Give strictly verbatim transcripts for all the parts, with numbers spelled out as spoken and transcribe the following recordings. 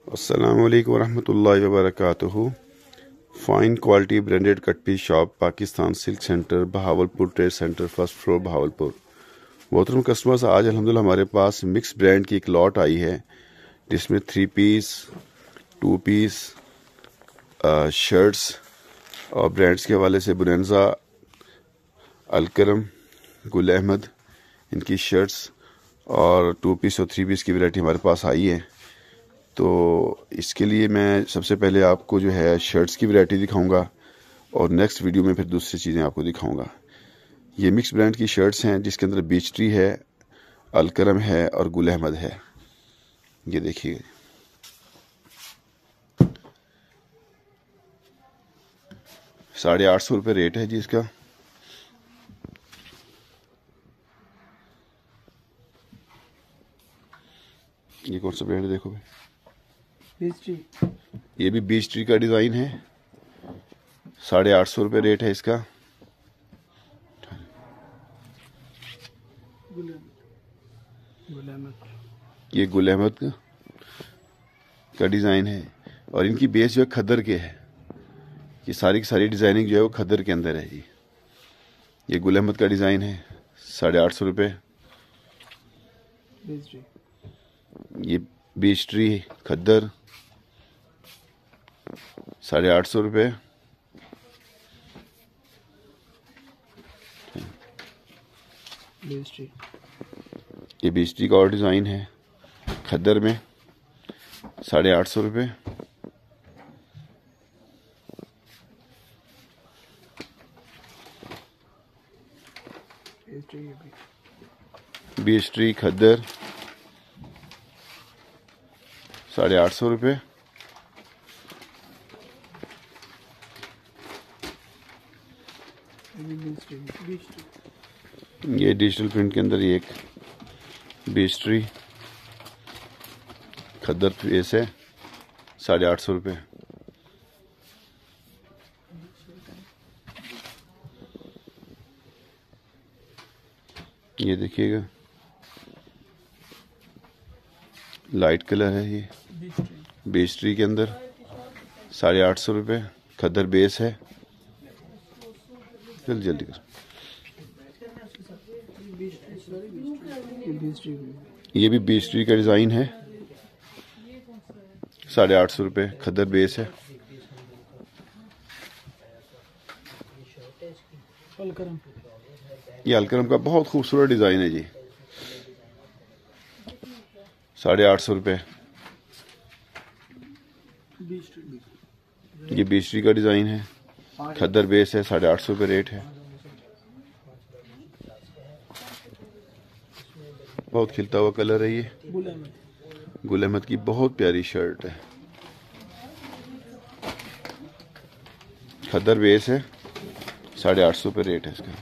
अस्सलामुअलैकुम वरहमतुल्लाहि वबरकातुहू। Fine quality branded cut piece shop Pakistan silk centre Bahawalpur trade centre first floor Bahawalpur. मोहतरम कस्टमर्स, आज अल्हम्दुलिल्लाह हमारे पास मिक्स ब्रांड की एक लॉट आई है जिसमें three piece, two piece, shirts और ब्रांड्स के हवाले से बुनेंजा, अलकरम, गुल अहमद, इनकी शर्ट्स और टू पीस और थ्री पीस की वैरायटी हमारे पास आई है। तो इसके लिए मैं सबसे पहले आपको जो है शर्ट्स की वैरायटी दिखाऊंगा और नेक्स्ट वीडियो में फिर दूसरी चीज़ें आपको दिखाऊंगा। ये मिक्स ब्रांड की शर्ट्स हैं जिसके अंदर बीच ट्री है, अलकरम है और गुल अहमद है। ये देखिए, साढ़े आठ सौ रुपये रेट है जी इसका। ये कौन सा ब्रांड है देखो भाई, ये भी बीच ट्री का डिज़ाइन है। साढ़े आठ सौ रुपये रेट है इसका। ये गुल अहमद का, का डिज़ाइन है और इनकी बेस जो है खद्दर के है। ये सारी की सारी डिज़ाइनिंग जो है वो खद्दर के अंदर है जी। ये गुल अहमद का डिज़ाइन है, साढ़े आठ सौ रुपये। ये बीच ट्री खद्दर, साढ़े आठ सौ रुपये। ये बीच ट्री का और डिज़ाइन है खद्दर में, साढ़े आठ सौ रुपये। बीच ट्री खद्दर, साढ़े आठ सौ रुपये। ये डिजिटल प्रिंट के अंदर ये एक बीच ट्री खद्दर फेस है, साढ़े आठ सौ रुपये। ये देखिएगा, लाइट कलर है ये बीच ट्री के अंदर, साढ़े आठ सौ रुपये। खद्दर बेस है। जल्दी जल्दी कर। ये भी बीच ट्री का डिज़ाइन है, साढ़े आठ सौ रुपये। खद्दर बेस है। ये अलकरम का बहुत खूबसूरत डिज़ाइन है जी, साढ़े आठ सौ रुपये। ये बीच ट्री का डिज़ाइन है, खद्दर बेस है, साढ़े आठ सौ रुपये रेट है। बहुत खिलता हुआ कलर है ये, गुल अहमद की बहुत प्यारी शर्ट है। खद्दर बेस है, साढ़े आठ सौ रुपये रेट है इसका।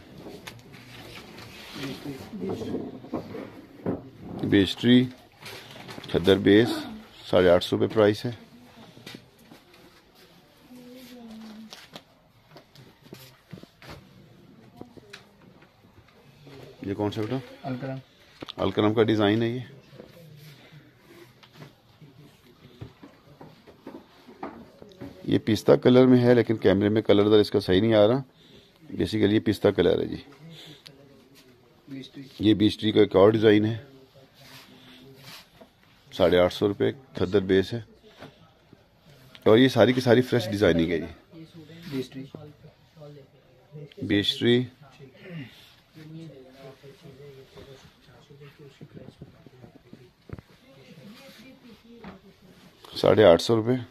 बीच ट्री खद्दर बेस, साढ़े आठ सौ रुपये प्राइस है। ये कौन सा बेटा? अलकरम। अलकरम का डिज़ाइन है ये। ये पिस्ता कलर में है लेकिन कैमरे में कलर दर इसका सही नहीं आ रहा। बेसिकली ये पिस्ता कलर है जी। ये बीच ट्री का एक और डिज़ाइन है, साढ़े आठ सौ रुपये। खद्दर बेस है और ये सारी की सारी फ्रेश डिज़ाइनिंग है जी। बीच ट्री साढ़े आठ सौ रुपये।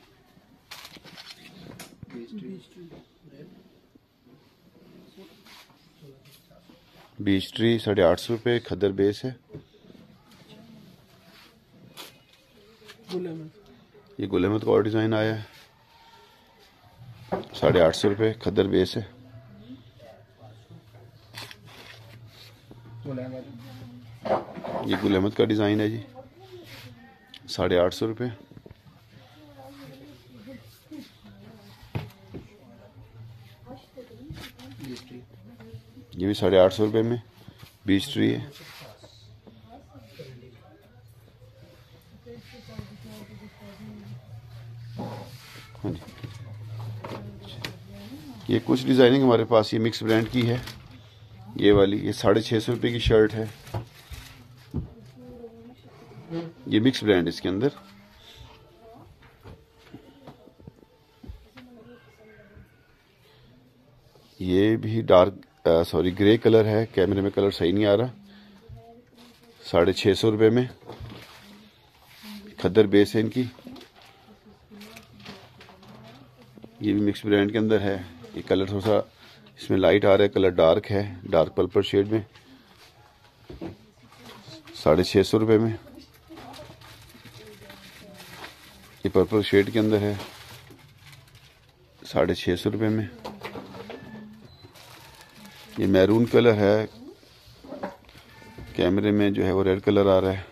बीच ट्री साढ़े आठ सौ रुपये। खद्दर बेस है। ये गुल अहमद का और डिज़ाइन आया है, साढ़े आठ सौ रुपये। खद्दर बेस है। ये गुल अहमद का डिज़ाइन है जी, साढ़े आठ सौ रुपये। ये भी साढ़े आठ सौ रुपये में बीच ट्री है। हाँ जी, ये कुछ डिज़ाइनिंग हमारे पास ये मिक्स ब्रांड की है। ये वाली ये साढ़े छः सौ रुपये की शर्ट है। ये मिक्स ब्रांड इसके अंदर। ये भी डार्क सॉरी ग्रे कलर है, कैमरे में कलर सही नहीं आ रहा। साढ़े छः सौ रुपये में खद्दर बेस है इनकी। ये भी मिक्स ब्रांड के अंदर है। ये कलर थोड़ा सा इसमें लाइट आ रहा है, कलर डार्क है, डार्क पर्पल शेड में। साढ़े छः सौ रुपये में ये पर्पल शेड के अंदर है, साढ़े छः सौ रुपये में। ये मैरून कलर है, कैमरे में जो है वो रेड कलर आ रहा है,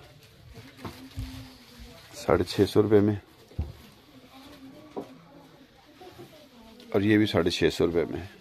साढ़े छः सौ रुपये में। और ये भी साढ़े छः सौ रुपये में।